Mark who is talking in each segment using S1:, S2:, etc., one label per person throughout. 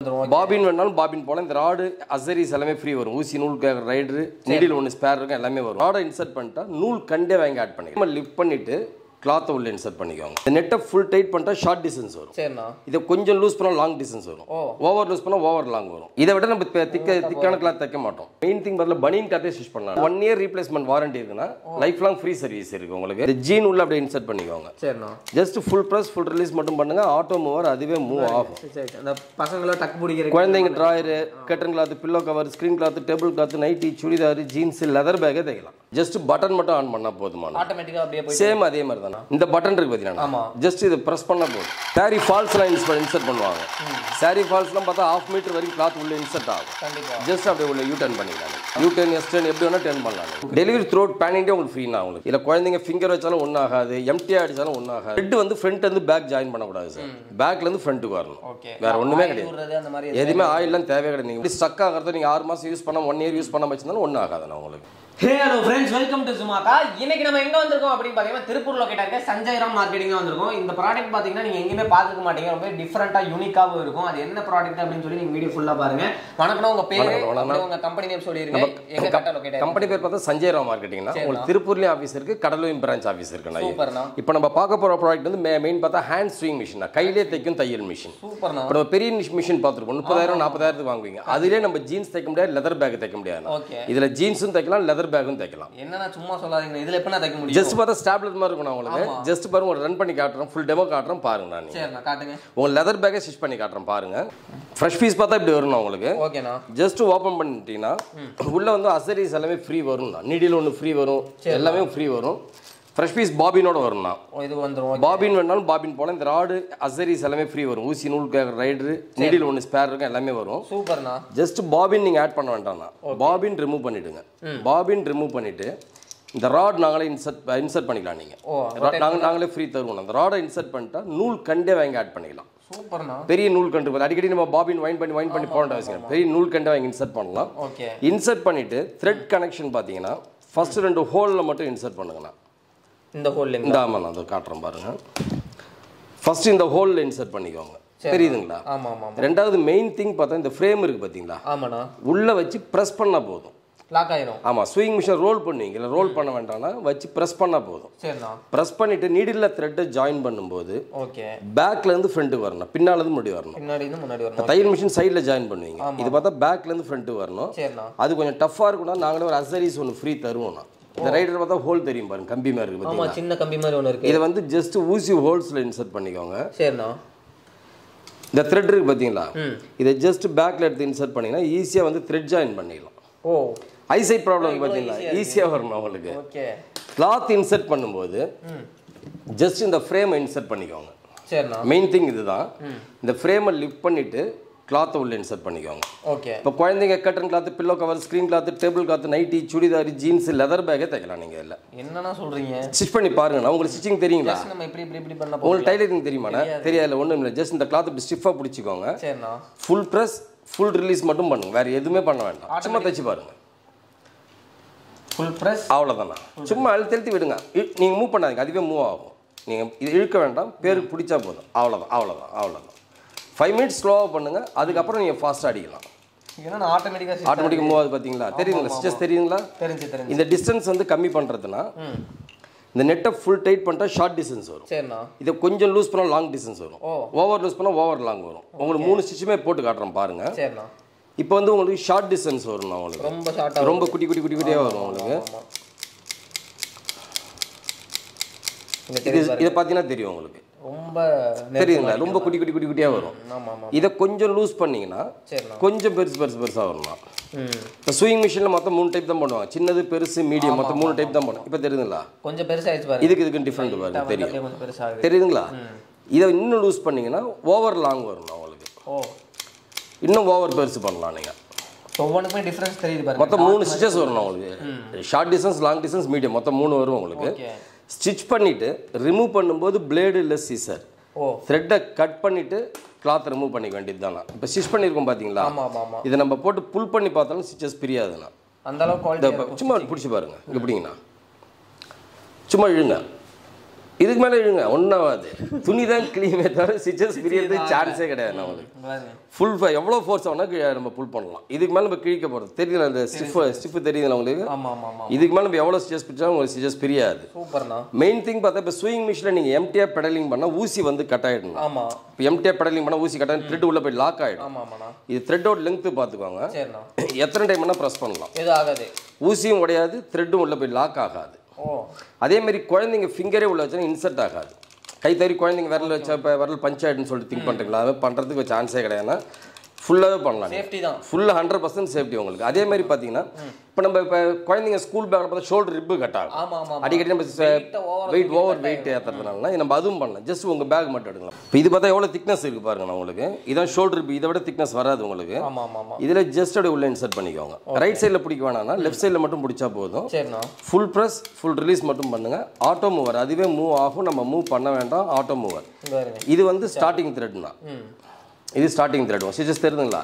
S1: Bobbin வேணாலும் bobbin போல இந்த ராடு அசரிஸ் எல்லாமே ஃப்ரீ வரும். ஊசி நூல் ரைடரு நீடில் ஒன்று ஸ்பேர் இருக்கும் எல்லாமே வரும். ராடை இன்சர்ட் பண்ணிட்டா நூல் கண்டே வாங்கி ஆட் பண்ணிக்கலாம். லிஃப்ட் பண்ணிட்டு கிளாத்தை உள்ள இன்சர்ட் பண்ணிக்கோங்க. இந்த நெட்டை ஃபுல் டைட் பண்ணிட்டா ஷார்ட் டிஸ்டன்ஸ் வரும். சரிண்ணா. இதை கொஞ்சம் லூஸ் பண்ணால் லாங் டிஸ்டன்ஸ் வரும். ஓவர் லூஸ் பண்ணால் ஓவர் லாங் வரும். இதை விட நம்ம திக்கான கிளாத் தைக்க மாட்டோம். மெயின் திங் பதில் பனியன் கிளாத்தே ஸ்டிச் பண்ணலாம். 1 இயர் ரீப்ளேஸ்மெண்ட் வாரண்டி இருக்குன்னா லைஃப் லாங் ஃப்ரீ சர்வீஸ் இருக்கு உங்களுக்கு. இந்த ஜீன் உள்ள அப்படியே இன்சர்ட் பண்ணிக்கோங்க. சரிண்ணா. Just full press full release மட்டும் பண்ணுங்க. ஆட்டோ மூவர் அதுவே மூவ் ஆகும்.
S2: அந்த பசங்கள டக் பிடிக்கிற
S1: குழந்தைங்க drawer, curtain cloth, pillow cover, screen cloth, table cloth, nighty, churidar, jeans, leather பேக்கே தைக்கலாம். ஜஸ்ட் பட்டன் மட்டும் ஆன் பண்ணா போதுமான
S2: ஆட்டோமேட்டிக்கா அப்படியே போய்
S1: சேம் அதே மாதிரி தானா. இந்த பட்டன் இருக்கு பாத்தீங்கன்னா ஜஸ்ட் இது பிரஸ் பண்ணா போதும். சாரி ஃபால்ஸ்லாம் இன்சர்ட் பண்ணுவாங்க. சாரி ஃபால்ஸ்லாம் பார்த்தா 1/2 மீட்டர் வரைக்கும் கிளாத் உள்ள இன்சர்ட் ஆகும். ஜஸ்ட் அப்படியே உள்ள யூ டர்ன் பண்ணிக்கலாம். யூ டர்ன் எஸ் டர்ன் எப்படி வேணா டர்ன் பண்ணலாம். டெலிவரி த்ரோட் பேன் இண்டியா உங்களுக்கு ஃப்ரீனா உங்களுக்கு. இல்ல குழந்தைங்க ஃபிங்கர் வச்சாலும் ஒன்றும் ஆகாது, எம்டிஆ அடிச்சாலும் ஒன்றும் ஆகாது. ஹெட் வந்து ஃப்ரண்ட் வந்து பேக் ஜாயின் பண்ணக்கூடாது சார். பேக்ல இருந்து ஃப்ரண்ட்டுக்கு வரணும். வேற ஒண்ணுமே கிடையாது. எதுவுமே ஆயில்லாம் தேவையே கிடையாது. நீங்க ஸ்டக் ஆகிறத நீங்க 6 மாசம் யூஸ் பண்ண 1 இயர் யூஸ் பண்ண வச்சிருந்தாலும் ஒன்றும் ஆகாது உங்களுக்கு.
S2: Hey hello friends, welcome to சுமாக்கா. இன்னைக்கு நம்ம எங்க வந்திருக்கோம் அப்படின்னு பாத்தீங்கன்னா திருப்பூர் லொகேட் இருக்க சஞ்சய் ராம் மார்க்கெட்டிங் வந்திருக்கோம். இந்த ப்ராடக்ட் பாத்தீங்கன்னா நீங்க எங்கேயுமே பாத்துக்க மாட்டீங்க. ரொம்ப டிஃபரெண்டா யூனிக்காவும் இருக்கும். அது என்ன ப்ராடக்ட் அப்படின்னு சொல்லி நீங்க வீடியோ ஃபுல்லா பாருங்க. வணக்கம், உங்க பேரு உங்க கம்பெனி நேம் சொல்லிருங்க. எங்க கரெக்ட்டா லொகேட்
S1: கம்பெனி பேர் பார்த்தா சஞ்சய் ராம் மார்க்கெட்டிங்னா உங்களுக்கு திருப்பூர்லயே ஆபீஸ் இருக்கு, கடலூர் பிரான்ச் ஆபீஸ் இருக்கு.
S2: சூப்பர்ண்ணா.
S1: இப்போ நம்ம பார்க்க போற ப்ராடக்ட் வந்து மெயின் பார்த்தா ஹேண்ட் ஸ்விங் மிஷின், கையிலே தைக்கும் தையல் மிஷின்.
S2: சூப்பர்ண்ணா.
S1: இப்போ பெரிய மிஷின் பார்த்துருப்போம், 30,000 40,000 வாங்குவீங்க. அதிலே நம்ம ஜீன்ஸ் தைக்க முடியாது, லெதர் பேக் தைக்க முடியாது. இதுல ஜீன்ஸும் தைக்கலாம், லெதர் பேக்கும் தைக்கலாம்.
S2: என்னன்னா சும்மா சொல்லாதீங்க, இதுல எப்ப நான் தைக்க முடியும்?
S1: ஜஸ்ட் பார்த்தா ஸ்டாப்லர் மாதிரி இருக்கும். உங்களுக்கு ஜஸ்ட் பாருங்க, ஒரு ரன் பண்ணி காட்டுறேன், ஃபுல் டெமோ காட்டுறேன் பாருங்க. நான்
S2: சரிண்ணா காட்டுங்க.
S1: உங்க லெதர் பேக்கை ஸ்டிச் பண்ணி காட்டுறேன் பாருங்க. ஃப்ரெஷ் பீஸ் பார்த்தா இப்படி வரும் உங்களுக்கு.
S2: ஓகேண்ணா.
S1: ஜஸ்ட் ஓபன் பண்ணிட்டீங்கன்னா உள்ள வந்து அசரிஸ் எல்லாமே ஃப்ரீ வரும். நீடில் ஒன்று ஃப்ரீ வரும், எல்லாமே ஃப்ரீ வரும். ஃப்ரெஷ் பீஸ் பாபினோட வரும்னா
S2: இது வந்துரும்.
S1: பாபின் வேணாலும் பாபின் போல இந்த ராடு அசரிஸ் எல்லாமே ஃப்ரீ வரும். ஊசி நூல் ரைடரு நீடில் ஒன்று ஸ்பேர் இருக்கும் எல்லாமே வரும்.
S2: சூப்பர்ண்ணா.
S1: ஜஸ்ட் பாபின் நீங்க ஆட் பண்ண வேண்டாம்னா பாபின் ரிமூவ் பண்ணிடுங்க. பாபின் ரிமூவ் பண்ணிட்டு இந்த ராட் நாங்களே இன்சர்ட் பண்ணிக்கலாம். நீங்க நாங்களே ஃப்ரீ தருவோம். அந்த ராடை இன்சர்ட் பண்ணிட்டா நூல் கண்டே வாங்கி ஆட் பண்ணிக்கலாம்.
S2: சூப்பர்ண்ணா.
S1: பெரிய நூல் கண்டு அடிக்கடி நம்ம பாபின் வைன் பண்ணி போட அவசியம். பெரிய நூல் கண்டே வாங்கி இன்சர்ட் பண்ணலாம். இன்சர்ட் பண்ணிட்டு த்ரெட் கனெக்ஷன் பாத்தீங்கன்னா ஃபர்ஸ்ட் 2 ஹோல்ல மட்டும் இன்சர்ட் பண்ணுங்கண்ணா.
S2: இந்த ஹோல்ல
S1: இந்த ஆமாண்ணா அதை காட்டுறேன் பாருங்க. ஃபர்ஸ்ட் இந்த ஹோல்ல இன்சர்ட் பண்ணிக்கோங்க. தெரியுதுங்களா?
S2: ஆமா ஆமா.
S1: ரெண்டாவது மெயின் திங் பார்த்தா இந்த ஃப்ரேம் இருக்கு பாத்தீங்களா?
S2: ஆமாண்ணா.
S1: உள்ள வச்சு பிரஸ் பண்ணா போதும், லாக் ஆயிரும். ஆமா, ஸ்விங் மிஷின் ரோல் பண்ணுவீங்க, இல்ல ரோல் பண்ண வேண்டாம்னா வச்சு பிரஸ் பண்ணா போதும்.
S2: சரிண்ணா.
S1: பிரஸ் பண்ணிட்டு நீடில்ல த்ரெட் ஜாயின் பண்ணும்போது ஓகே பேக்ல இருந்து ஃப்ரண்ட்டுக்கு வரணும், பின்னால இருந்து முன்னாடி வரணும்.
S2: பின்னாடி இருந்து முன்னாடி வரணும்.
S1: தையல் மிஷின் சைடுல ஜாயின் பண்ணுவீங்க. இது பார்த்தா பேக்ல இருந்து ஃப்ரண்ட்டுக்கு வரணும்.
S2: சரிண்ணா.
S1: அது கொஞ்சம் டஃப்பா இருக்கும்னா நாங்களே ஒரு அசரிஸ் ஒன்று ஃப்ரீ தருவோம். இந்த ரைடர் பார்த்தா ஹோல் தெரியும் பாருங்க, கம்பி மாதிரி இருக்கு.
S2: ஆமா, சின்ன கம்பி மாதிரி ஒன்று இருக்கு.
S1: இதை வந்து ஜஸ்ட் ஊசி ஹோல்ஸ்ல இன்சர்ட் பண்ணிக்கோங்க.
S2: சரிண்ணா.
S1: இந்த த்ரெட் இருக்கு பாத்தீங்களா, இதை ஜஸ்ட் பேக்ல எடுத்து இன்சர்ட் பண்ணீங்கன்னா ஈஸியா வந்து த்ரெட் ஜாயின் பண்ணிடலாம். ஓ, ஐசைட் ப்ராப்ளம் பாத்தீங்களா, ஈஸியா வரணும் உங்களுக்கு. ஓகே. கிளாத் இன்சர்ட் பண்ணும்போது ஜஸ்ட் இந்த ஃப்ரேமை இன்சர்ட் பண்ணிக்கோங்க. சரிண்ணா. மெயின் திங் இதுதான். இந்த ஃப்ரேமை லிஃப்ட் பண்ணிட்டு கிளாத்தை உள்ள இன்சர்ட் பண்ணிக்கோங்க. ஓகே. இப்போ குழந்தைங்க curtain cloth, pillow cover, screen cloth, table cloth, nighty, churidar, jeans, leather பேக்கே தைக்கலாம். நீங்க இல்ல
S2: என்னன்னா சொல்றீங்க? ஸ்டிச்
S1: பண்ணி பாருங்க. உங்களுக்கு ஸ்டிச்சிங் தெரியுங்களா?
S2: நம்ம இப்படி பண்ணா
S1: உங்களுக்கு டைலரிங் தெரியுமாண்ணா? தெரியாதுல, ஒண்ணும் இல்லை. ஜஸ்ட் இந்த கிளாத் இப்படி ஸ்டிஃபா பிடிச்சிக்கோங்க. சரிண்ணா. ஃபுல் பிரஸ் ஃபுல் ரிலீஸ் மட்டும் பண்ணுங்க, வேற எதுவுமே பண்ண வேண்டாம். சும்மா தைச்சு பாருங்க.
S2: ஃபுல் பிரஸ்
S1: அவ்வளோதாண்ணா. சும்மா அழுத்தி விடுங்க, நீங்க மூவ் பண்ணாதீங்க, அதுவே மூவ் ஆகும். நீங்க இது இழுக்க வேண்டாம், பேருக்கு பிடிச்சா போதும். அவ்வளோதான். 5 மினிட்ஸ் ஸ்லோவாக பண்ணுங்க, அதுக்கப்புறம் நீங்க ஃபாஸ்ட்டாக அடிக்கலாம்.
S2: ஏன்னா ஆட்டோமேட்டிக்காக
S1: மூவ் ஆகுது பார்த்தீங்களா? தெரியுங்களா? ஸ்டிச்சஸ் தெரியுங்களா?
S2: தெரிஞ்சு.
S1: இந்த டிஸ்டன்ஸ் வந்து கம்மி பண்ணுறதுனா இந்த நெட்டை ஃபுல் டைட் பண்ணிட்டா ஷார்ட் டிஸ்டன்ஸ் வரும். சரிண்ணா. இதை கொஞ்சம் லூஸ் பண்ணால் லாங் டிஸ்டன்ஸ் வரும். ஓவர் லூஸ் பண்ணால் ஓவர் லாங் வரும். உங்களுக்கு 3 ஸ்டிச்சுமே போட்டு காட்டுறோம் பாருங்க. சரிண்ணா. இப்போ வந்து உங்களுக்கு ஷார்ட் டிஸ்டன்ஸ் வரும். உங்களுக்கு
S2: ரொம்ப ஷார்ட்டாக,
S1: ரொம்ப குட்டியாக வரும் உங்களுக்கு. இதை பார்த்தீங்கன்னா தெரியும் உங்களுக்கு, ரொம்ப தெரியுங்களா? ரொம்ப குட்டியாக வரும். இதை கொஞ்சம் லூஸ் பண்ணீங்கன்னா கொஞ்சம் பெருசாக வரும். இப்போ ஸ்விங் மிஷினில் மொத்தம் 3 டைப் தான் பண்ணுவாங்க. சின்னது, பெருசு, மீடியம், மொத்தம் 3 டைப் தான் பண்ணுவாங்க. இப்போ தெரியுதுங்களா?
S2: கொஞ்சம் பெருசாகிடுச்சு பாருங்க.
S1: இதுக்கு டிஃப்ரெண்ட் பாருங்க, தெரியும் தெரியுதுங்களா? இதை இன்னும் லூஸ் பண்ணீங்கன்னா ஓவர் லாங் வரும் உங்களுக்கு. இன்னும் ஓவர் பெருசு பண்ணலாம் நீங்க.
S2: ஒவ்வொன்றுக்குமே டிஃபரன்ஸ் தெரியுது பாருங்க.
S1: மொத்தம் 3 ஸ்டிச்சஸ் வரும் உங்களுக்கு. Short distance, long distance, medium, மொத்தம் 3 வரும் உங்களுக்கு. ஸ்டிச் பண்ணிட்டு ரிமூவ் பண்ணும்போது பிளேடு இல்லை சீசர், த்ரெட்டை கட் பண்ணிட்டு கிளாத் ரிமூவ் பண்ணிக்க வேண்டியது தானா. இப்போ ஸ்டிச் பண்ணியிருக்கோம் பார்த்தீங்களா? இதை நம்ம போட்டு புல் பண்ணி பார்த்தாலும் ஸ்டிச்சஸ் பிரியாதுண்ணா.
S2: அந்த அளவுக்கு
S1: சும்மா பிடிச்சி பாருங்க. எப்படிங்கண்ணா? சும்மா இழுங்க, இதுக்கு மேலே இழுங்க ஒன்றாவது துணி தான் கிளீமே தவிர ஸ்டிச்சஸ் பிரியறது சான்ஸே கிடையாது நம்மளுக்கு ஃபுல் எவ்வளோ ஃபோர்ஸ் ஆகுனா நம்ம புல் பண்ணலாம் இதுக்கு மேலே நம்ம கிழிக்க போகிறது தெரியல அந்த ஸ்டிஃப் தெரியுதுல உங்களுக்கு இதுக்கு மேலே நம்ம எவ்வளோ ஸ்டிச்சஸ் பிரிச்சாலும் உங்களுக்கு ஸ்டிச்சஸ் பிரியாது மெயின் திங் பார்த்தா இப்போ ஸ்விங் மிஷினில் நீங்கள் எம்டியாக பெடலிங் பண்ணால் ஊசி வந்து கட் ஆகிடணும் இப்போ எம்டியாக பெடலிங் பண்ணால் ஊசி கட் ஆகி த்ரெட் உள்ள போய் லாக் ஆகிடும் இது த்ரெட்டோட லென்த்து பார்த்துக்கோங்க எத்தனை டைம் வேணால் ப்ரெஸ் பண்ணலாம்
S2: எதுவும் ஆகாது
S1: ஊசியும் உடையாது த்ரெட்டும் உள்ள போய் லாக் ஆகாது அதே மாதிரி குழந்தைங்க ஃபிங்கரே உள்ள வச்சா இன்சர்ட் ஆகாது கை தறி குழந்தைங்க விரல் வச்சா இப்போ விரல் பஞ்ச் ஆகிடுன்னு சொல்லிட்டு திங்க் பண்ணுறீங்களா அதை பண்ணுறதுக்கு சான்ஸே கிடையாதுன்னா ஃபுல்லாகவே பண்ணலாம்
S2: சேஃப்டி தான்
S1: ஃபுல்லாக 100% சேஃப்டி உங்களுக்கு அதே மாதிரி பார்த்தீங்கன்னா இப்போ நம்ம இப்போ குழந்தைங்க ஸ்கூல் பேக்கில் பார்த்தா ஷோல்டர் ரிப்பு கட் ஆகும் அடிக்கடி நம்ம வெயிட் ஓவர் வெயிட் ஏற்றுறதுனால நம்ம அதுவும் பண்ணலாம் ஜஸ்ட் உங்கள் பேக் மட்டும் எடுக்கலாம் இப்போ இது பார்த்தா எவ்வளோ திக்னஸ் இருக்குது பாருங்க உங்களுக்கு இதான் ஷோல்டர் ரிப்பு இதை விட திக்னஸ் வராது உங்களுக்கு இதில் ஜஸ்ட் அப்படியே உள்ள இன்சர்ட் பண்ணிக்கோங்க ரைட் சைடில் பிடிக்க வேணாம்னா லெஃப்ட் சைடில் மட்டும் பிடிச்சா போதும் ஃபுல் ப்ரெஸ் ஃபுல் ரிலீஸ் மட்டும் பண்ணுங்க ஆட்டோ மூவர் அதுவே மூவ் ஆகும் நம்ம மூவ் பண்ண வேண்டாம் ஆட்டோ மூவர் இது வந்து ஸ்டார்டிங் த்ரெட்னா இது ஸ்டார்டிங் த்ரெட் ஸ்டிச்சஸ் தெரியுதுங்களா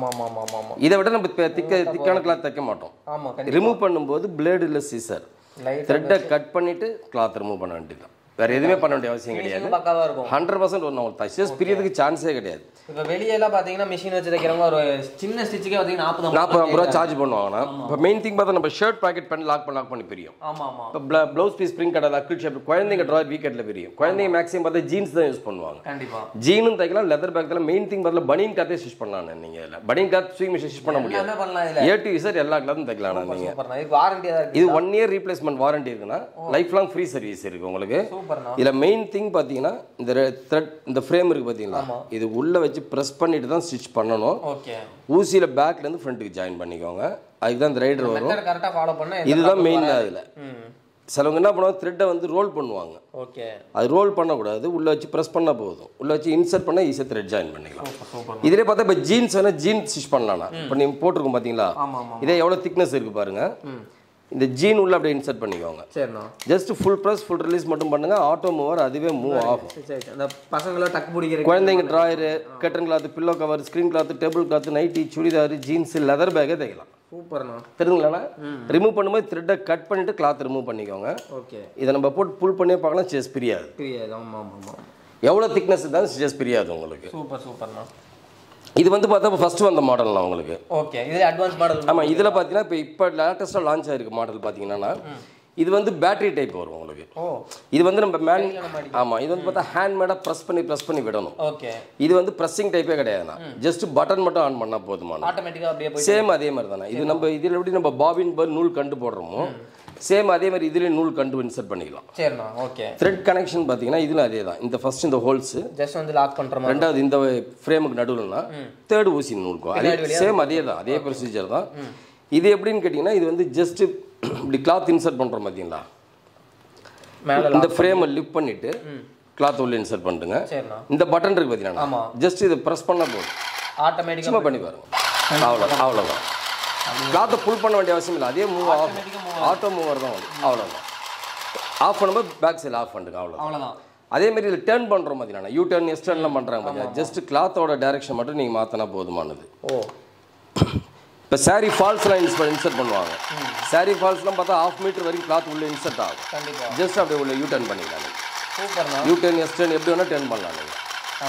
S1: இதை விட நம்ம திக்கான கிளாத் தைக்க மாட்டோம் ரிமூவ் பண்ணும்போது பிளேடு இல்லை சீசர் த்ரெட்டை கட் பண்ணிட்டு கிளாத் ரிமூவ் பண்ண வேண்டியதுதான் வேற எதுவுமே பண்ண வேண்டிய அவசியம் கிடையாது 100% ஒன்று ஸ்டிச்சஸ் பிரியறதுக்கு சான்ஸே கிடையாது
S2: இப்போ வெளியெல்லாம் பார்த்தீங்கன்னா மிஷின் வச்சு தைக்கிறவங்க ஒரு சின்ன ஸ்டிச்சுக்கே பார்த்தீங்கன்னா
S1: 40 ரூபா சார்ஜ் பண்ணுவாங்கன்னா இப்போ மெயின் திங் பார்த்தா நம்ம ஷர்ட் பாக்கெட் பண்ணி லாக் பண்ணி பிரியும் இப்போ ப்ளவுஸ் பீஸ் ஸ்ப்ரிங் கடை அக்கிள் ஷேப் குழந்தைங்க ட்ராயர் வீக்கெட்டில் பிரியும் குழந்தைங்க மேக்ஸிமம் பார்த்தா ஜீன்ஸ் தான் யூஸ் பண்ணுவாங்க ஜீனும் தைக்கலாம் லெதர் பேக்கில் மெயின் திங் பார்த்தா பனியன் காத்தே ஸ்டிச் பண்ணலாம் நீங்கள் இல்லை பனியன் காத் ஸ்விங் மிஷின் ஸ்டிச் பண்ண முடியாது ஏ டு இசட் எல்லா கிளாத்தும் தைக்கலாம் நீங்கள் இது 1 இயர் ரீப்ளேஸ்மெண்ட் வாரண்டி இருக்குன்னா லைஃப் லாங் ஃப்ரீ சர்வீஸ் இருக்கு உங்களுக்கு இதில் மெயின் திங் பார்த்தீங்கன்னா இந்த த்ரெட் இந்த ஃப்ரேம் இருக்கு பார்த்தீங்களா இது உள்ள வச்சு ப்ரெஸ் பண்ணிட்டு தான் ஸ்டிச் பண்ணணும் ஊசியில் பேக்ல இருந்து ஃப்ரண்ட்டுக்கு ஜாயின் பண்ணிக்கோங்க அதுக்கு தான் இந்த ரைடர் வரும் இதுதான் மெயின் அதில் சிலவங்க என்ன பண்ணுவாங்க த்ரெட்டை வந்து ரோல் பண்ணுவாங்க அது ரோல் பண்ணக்கூடாது உள்ள வச்சு ப்ரெஸ் பண்ணால் போதும் உள்ள வச்சு இன்சர்ட் பண்ணால் ஈஸியாக த்ரெட் ஜாயின் பண்ணிக்கலாம் இதிலே பார்த்தா இப்போ ஜீன்ஸ் வேணால் ஜீன்ஸ் ஸ்டிச் பண்ணலாம்னா இப்போ நீங்கள் போட்டிருக்கோம் பார்த்தீங்களா இதே எவ்வளோ திக்னஸ் இருக்குது பாருங்க இந்த ஜீன் உள்ள அப்படியே இன்சர்ட் பண்ணிக்கோங்க just full press full release மட்டும் பண்ணுங்க ஆட்டோ மூவர் அதுவே மூவ் ஆகும்
S2: அந்த பசங்கள டக் பிடிக்கிற
S1: குழந்தைங்க drawer curtain cloth pillow cover screen cloth table cloth nighty churidar jeans leather பேக்கே தைக்கலாம்
S2: சூப்பர்ண்ணா
S1: தெரியுங்களா ரிமூவ் பண்ணும்போது த்ரெட்டை கட் பண்ணிட்டு கிளாத் ரிமூவ் பண்ணிக்கோங்க இதை நம்ம போட்டு புல் பண்ணி பார்க்கலாம் ஸ்டிச்சஸ் பிரியாது எவ்வளோ திக்னஸ் தான் ஸ்டிச்சஸ் பிரியாது உங்களுக்கு
S2: சூப்பர்ண்ணா
S1: இது வந்து பார்த்தா ஃபர்ஸ்ட் வந்த மாடல்லாம் உங்களுக்கு
S2: இது அட்வான்ஸ் மாடல்
S1: ஆமாம் இதில் பார்த்தீங்கன்னா இப்போ லேட்டஸ்ட்டாக லான்ச் ஆயிருக்கு மாடல் பார்த்தீங்கன்னா இது வந்து பேட்டரி டைப் வரும் உங்களுக்கு இது வந்து நம்ம ஆமாம் இது வந்து பார்த்தா ஹேண்ட்மேடாக ப்ரெஸ் பண்ணி விடணும் இது வந்து ப்ரெஸ்ஸிங் டைப்பே கிடையாதுண்ணா ஜஸ்ட் பட்டன் மட்டும் ஆன் பண்ணால் போதுமான சேம் அதே மாதிரி தானே இது நம்ம இதில் எப்படி நம்ம பாபின் நூல் கண்டு போடுறோமோ சேம் அதே மாதிரி இதுலேயே நூல் கண்டு இன்சர்ட் பண்ணிக்கலாம் த்ரெட் கனெக்ஷன் பார்த்தீங்கன்னா இதில் அதே தான் இந்த ஃபர்ஸ்ட் இந்த ஹோல்ஸ்
S2: ஜஸ்ட் வந்து லாக் பண்ணுறோம்
S1: ரெண்டாவது இந்த ஃப்ரேமுக்கு நடுவுலனா தேர்ட் ஊசி நூல்க்கும் அதே சேம் அதே தான் அதே ப்ரொசீஜர் தான் இது எப்படின்னு கேட்டிங்கன்னா இது வந்து ஜஸ்ட் இப்படி கிளாத் இன்சர்ட் பண்ணுறோம் பார்த்தீங்களா இந்த ஃப்ரேமை லிஃப்ட் பண்ணிட்டு கிளாத் உள்ள இன்சர்ட் பண்ணுங்க இந்த பட்டன் இருக்கு பார்த்தீங்கன்னா ஜஸ்ட் இதை ப்ரெஸ் பண்ண போதும் ஆட்டோமேட்டிக்காக பண்ணி பாருங்க அவ்வளோதான் கிளாத்தை புல் பண்ண வேண்டிய அவசியம் இல்லை அதே மூவ் ஆகும் ஆட்டோ மூவர் தான் அவ்வளோதான் ஆஃப் பண்ணும்போது பேக் சைடு ஆஃப் பண்ணுங்க அவ்வளோதான் அதே மாதிரி இதில் டேர்ன் பண்ணுறோம் பார்த்தீங்கன்னா யூ டர்ன் எஸ் டர்ன்லாம் பண்ணுறாங்க பார்த்தீங்கன்னா ஜஸ்ட் கிளாத்தோட டைரக்ஷன் மட்டும் நீங்கள் மாற்றினா போதுமானது இப்போ சாரி ஃபால்ஸ்லாம் இன்சர்ட் பண்ணுவாங்க சாரி ஃபால்ஸ்லாம் பார்த்தா 1/2 மீட்டர் வரைக்கும் கிளாத் உள்ள இன்சர்ட் ஆகும் ஜஸ்ட் அப்படியே உள்ள யூ டர்ன் பண்ணிக்கலாம் யூ டர்ன் எஸ் டர்ன் எப்படி வேணால் டர்ன் பண்ணலாம் நீங்கள்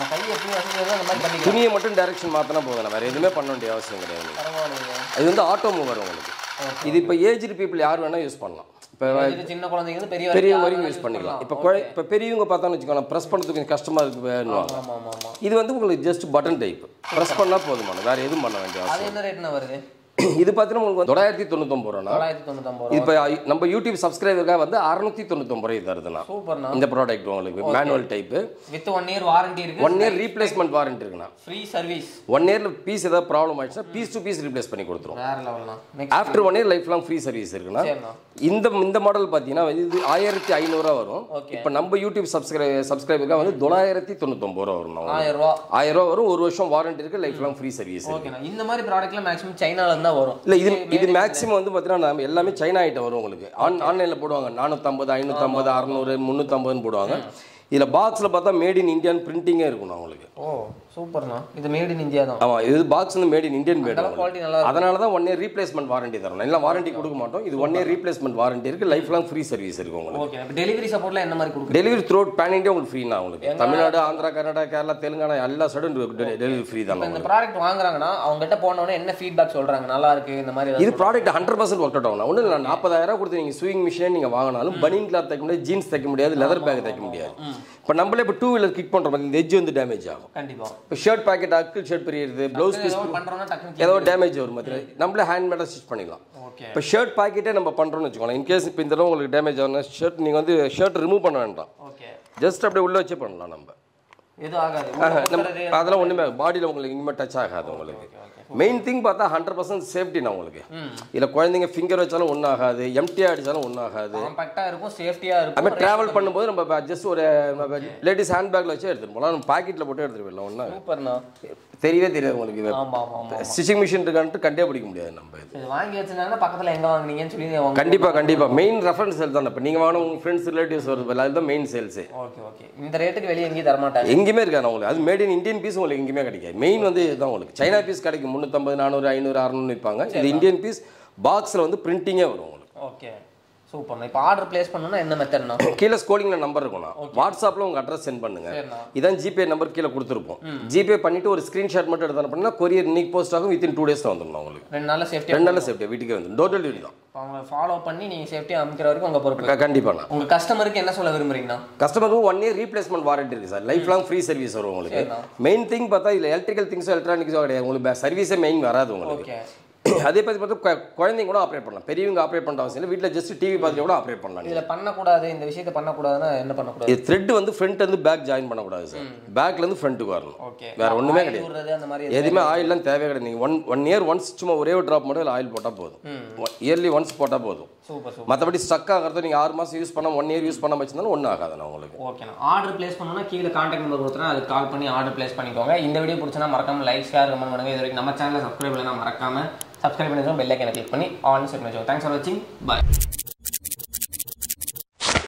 S1: துணியை மட்டும் டைரக்ஷன் மாற்றினா போதும் வேறு எதுவுமே பண்ண வேண்டிய அவசியம் கிடையாது இது வந்து ஆட்டோ மூவர் உங்களுக்கு இது இப்போ ஏஜ்டு பீப்புள் யார் வேணால் யூஸ் பண்ணலாம் இப்போ
S2: சின்ன குழந்தைங்க
S1: பெரியவங்க வரைக்கும் யூஸ் பண்ணிக்கலாம் இப்போ பெரியவங்க பார்த்தான்னு வச்சுக்கோங்க ப்ரெஸ் பண்ணுறதுக்கு கொஞ்சம் கஷ்டமாக இருக்கு இது வந்து உங்களுக்கு ஜஸ்ட் பட்டன் டைப் ப்ரெஸ் பண்ணால் போதுமான வேறு எதுவும் பண்ண வேண்டிய அவசியம்
S2: என்ன ரேட்னா வருது
S1: இது பார்த்தீங்கன்னா உங்களுக்கு 999 ரூபா இப்போ நம்ம யூடியூப் சப்ஸ்கிரைபருக்காக வந்து 699 ரூபாய் தருதுண்ணா இந்த ப்ராடக்ட் உங்களுக்கு manual type
S2: with 1 year warranty இருக்கு
S1: 1 இயர் ரீப்ளேஸ்மெண்ட் வாரண்டி இருக்குண்ணா
S2: ஃப்ரீ சர்வீஸ்
S1: 1 இயர்ல பீஸ் ஏதாவது ப்ராப்ளம் ஆயிடுச்சுன்னா பீஸ் டு பீஸ் ரீப்ளேஸ் பண்ணி கொடுத்துரும்
S2: வேற லெவல்னா
S1: after 1 year life long free service இருக்குண்ணா இந்த மாடல் பார்த்தீங்கன்னா இது 1500 ரூபா வரும் இப்போ நம்ம யூடியூப் சப்ஸ்கிரைபருக்காக வந்து 999 ரூபா வரும் 1000 ரூபா வரும் 1 வருஷம் வாரண்டி இருக்கு லைஃப் லாங் ஃப்ரீ சர்வீஸ்
S2: இந்த மாதிரி ப்ராடக்ட்ல மேக்ஸிமம் சைனால இருந்தா வரும்
S1: இல்ல இது மேக்ஸிமம் வந்து பார்த்தீங்கன்னா எல்லாமே சைனா ஐட்டம் வரும் உங்களுக்கு ஆன்லைனில் போடுவாங்க 450 550 600 350 போடுவாங்க இதில் பாக்ஸில் பார்த்தா மேட் இன் இந்தியான்னு பிரிண்டிங்கே இருக்கணும் உங்களுக்கு
S2: சூப்பர்ண்ணா. இது மேட் இன் இந்தியா தான்.
S1: ஆமாம், இது பாக்ஸ் வந்து made in Indian made.
S2: Quality நல்லா.
S1: அதனால தான் 1 இயர் ரீப்ளேஸ்மெண்ட் வாரண்டி தரோம். இல்லை வாரண்டி கொடுக்க மாட்டோம். இது 1 இயர் ரீப்ளேஸ்மெண்ட் வாரண்டி இருக்கு. லைஃப் லாங் ஃப்ரீ சர்வீஸ் இருக்கு உங்களுக்கு.
S2: ஓகே. இப்போ டெலிவரி சப்போர்ட்ல என்ன மாதிரி கொடுக்குறீங்க?
S1: Delivery throughout pan India உங்களுக்கு ஃப்ரீனா உங்களுக்கு. தமிழ்நாடு, ஆந்திரா, கர்நாடகா, கேரளா, தெலுங்கானா எல்லா சைடும் டெலிவரி ஃப்ரீ தான்.
S2: இந்த ப்ராடக்ட் வாங்குறாங்கன்னா அவங்க கிட்ட போனோடனே என்ன ஃபீட்பேக் சொல்றாங்க? நல்லா இருக்கு இந்த மாதிரி.
S1: இது ப்ராடக்ட் 100% ஒர்க் அவுட் ஆகும். ஒன்றும் இல்லை, 40,000 கொடுத்து நீங்கள் ஸ்விங் மிஷின் நீங்கள் வாங்கினாலும் பனியன் கிளாத் தைக்க முடியாது, ஜீன்ஸ் தைக்க முடியாது, லெதர் பேக் தைக்க முடியாது. இப்போ நம்மளே இப்போ 2 வீலர் கிக் பண்ணுறோம், இந்த எட்ஜ் வந்து டேமேஜ் ஆகும்.
S2: கண்டிப்பா.
S1: இப்போ ஷர்ட் பாக்கெட் அக்கிள் ஷர்ட் பெரியது, ப்ளவுஸ் பீஸ் ஏதோ டேமேஜ் வரும் மாதிரி நம்மளே ஹேண்ட்மேடாக ஸ்டிச் பண்ணிடலாம். இப்போ ஷர்ட் பாக்கெட்டே நம்ம பண்ணுறோம்னு வச்சுக்கோங்களேன். இன்கேஸ் இப்போ இந்த தடவை உங்களுக்கு டேமேஜ் ஆகுனா ஷர்ட் நீங்கள் வந்து ஷர்ட் ரிமூவ் பண்ண வேண்டாம். ஜஸ்ட் அப்படியே உள்ளே வச்சே பண்ணலாம். நம்ம
S2: எதுவும் ஆகாது,
S1: அதெல்லாம் ஒன்றுமே பாடியில் உங்களுக்கு இனிமேல் டச் ஆகாது. உங்களுக்கு மெயின் திங் பார்த்தா 100% சேஃப்டினா உங்களுக்கு. இல்லை குழந்தைங்க ஃபிங்கர் வச்சாலும் ஒன்றும் ஆகாது, எம்டியாக அடித்தாலும் ஒன்றும் ஆகாது.
S2: காம்பாக்டாக இருக்கும், சேஃப்டியாக இருக்கும்.
S1: அதுமாதிரி ட்ராவல் பண்ணும்போது நம்ம ஜஸ்ட் ஒரு லேடிஸ் ஹேண்ட் பேக்கில் வச்சு எடுத்துகிட்டு போகலாம். நம்ம பாக்கெட்டில் போட்டு எடுத்துகிட்டு போயிடலாம். ஒன்றும்
S2: சூப்பர்ண்ணா.
S1: தெரியவே தெரியாது உங்களுக்கு. ஸ்டிச்சிங் மிஷின் இருக்கான்ட்டு கண்டே பிடிக்க முடியாது. நம்ம
S2: இது வாங்கி வச்சிருந்தாங்கன்னா பக்கத்தில் எங்கே வாங்கினீங்கன்னு சொல்லி
S1: கண்டிப்பாக மெயின் ரெஃபரன்ஸ் சேல் தான். இப்போ நீங்கள் வாங்கின உங்கள் ஃப்ரெண்ட்ஸ் ரிலேட்டிவ்ஸ் வருது, அதுதான் மெயின் சேல்ஸே.
S2: ஓகே. இந்த ரேட்டுக்கு வெளியே எங்கேயும் தரமாட்டாங்க,
S1: எங்கேயுமே இருக்காது உங்களுக்கு. அது மேட் இன் இந்தியன் பீஸ் உங்களுக்கு எங்கேயுமே கிடைக்காது. மெயின் வந்து இதுதான் உங்களுக்கு. சைனா பீஸ் கிடைக்கும் 350, 400, 500, 600 விற்பாங்க. இது இந்தியன் பீஸ் பாக்ஸில் வந்து பிரிண்டிங்கே வரும் உங்களுக்கு.
S2: Okay super. இப்போ ஆர்டர் பிளேஸ் பண்ணனும்னா என்ன மெத்தட்னா?
S1: கீழே ஸ்க்ரோலிங்ல நம்பர் இருக்கும்னா வாட்ஸ்அப்ல உங்க அட்ரஸ் சென்ட் பண்ணுங்க. இதான் ஜிபே நம்பர் கீழே கொடுத்துருப்போம். ஜிபே பண்ணிட்டு ஒரு ஸ்கிரீன்ஷாட் மட்டும் எடுத்து அனுப்புனா கொரியர் இன்னைக்கு போஸ்ட் ஆகும். வித்தின் 2 டேஸ்ல வந்துடும் உங்களுக்கு. 2 நாள்ல சேஃப்டி வீட்டுக்கே வந்து டோர் டெலிவரி தான்.
S2: அவங்க ஃபாலோ பண்ணி நீங்க சேஃப்டியா அனுப்புற வரைக்கும் உங்க பொறுப்பு.
S1: கண்டிப்பா.
S2: உங்க கஸ்டமருக்கு என்ன சொல்ல விரும்புறீங்கன்னா?
S1: கஸ்டமருக்கு 1 இயர் ரீப்ளேஸ்மெண்ட் வாரண்டி இருக்கு sir. Life long free service வரும் உங்களுக்கு. மெயின் திங் பார்த்தா இல்ல எலக்ட்ரிக்கல் திங்ஸோ எலக்ட்ரானிக்ஸோ கிடையாது. உங்களுக்கு சர்வீஸே மெயின் வராது உங்களுக்கு. அதே பத்தி பார்த்தா குழந்தைங்க கூட ஆப்ரேட் பண்ணலாம். பெரியவங்க ஆப்ரேட் பண்ண அவசியம் இல்லை. வீட்டில் ஜஸ்ட் டிவி பார்த்து கூட ஆப்ரேட் பண்ணலாம்.
S2: இதில் பண்ணக்கூடாது, இந்த விஷயத்தை பண்ணக்கூடாதுன்னா என்ன பண்ணக்கூடாது?
S1: இது த்ரெட் வந்து ஃப்ரண்ட் வந்து பேக் ஜாயின் பண்ணக்கூடாது சார். பேக்ல இருந்து ஃப்ரண்ட்டுக்கு வரணும். வேற ஒண்ணுமே கிடையாது. எதுவுமே ஆயில்லாம் தேவையே கிடையாது. நீங்க ஒன் இயர் ஒன்ஸ் சும்மா ஒரே ஒரு ட்ராப் மட்டும் ஆயில் போட்டால் போதும். இயர்லி ஒன்ஸ் போட்டால் போதும். மற்றபடி ஸ்டக் ஆகிறது நீங்கள் 6 மாதம் யூஸ் பண்ண 1 இயர் யூஸ் பண்ண வச்சிருந்தாலும் ஒன்றும் ஆகாதுண்ணா உங்களுக்கு.
S2: ஓகேண்ணா. ஆர்டர் பிளேஸ் பண்ணணும்னா கீழே கான்டாக்ட் நம்பர் கொடுத்துனா அதுக்கு கால் பண்ணி ஆர்டர் பிளேஸ் பண்ணிக்கோங்க. இந்த வீடியோ பிடிச்சனா மறக்காம லைக், ஷேர், கமெண்ட் பண்ணுங்க. இது வரைக்கும் நம்ம சேனலை சப்ஸ்கிரைப் பண்ணலாம் மறக்காம சப்ஸ்கிரைப் பண்ணி பெல் ஐக்கனை கிளிக் பண்ணி ஆல் செட் பண்ணி வச்சுக்கோங்க. தேங்க்ஸ் ஃபார் வாட்சிங். பாய்.